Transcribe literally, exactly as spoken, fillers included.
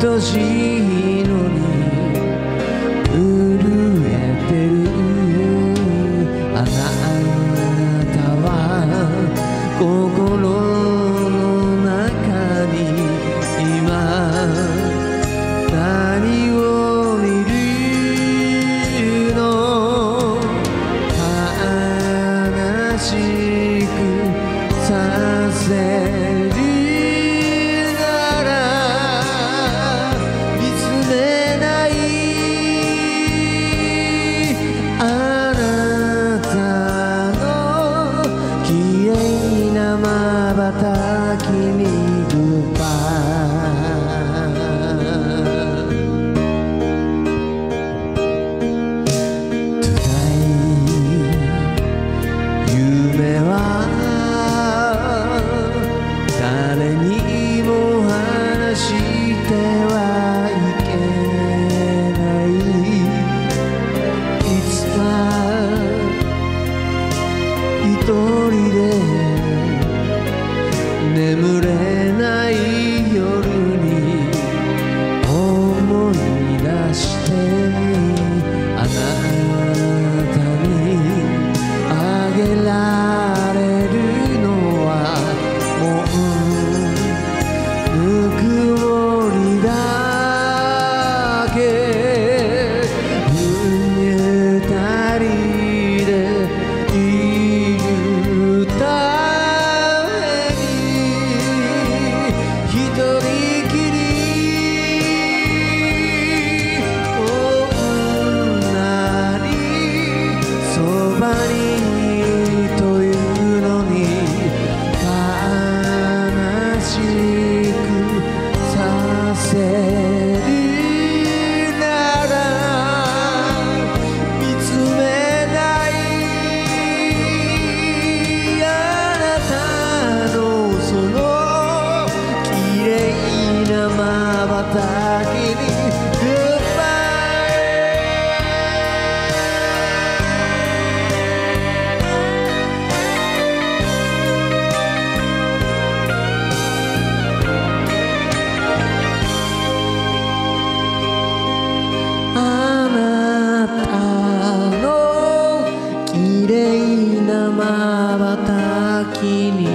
愛しいのに震えてるあなたは心の中に今何を見るの悲しくさせる瞬きにグッバイ Today 夢は誰にも話してはいけないいつか一人で眠れない夜に思い出してあなたにあげられるのはもうぬくもりだけふにゅたりでいるた瞬きに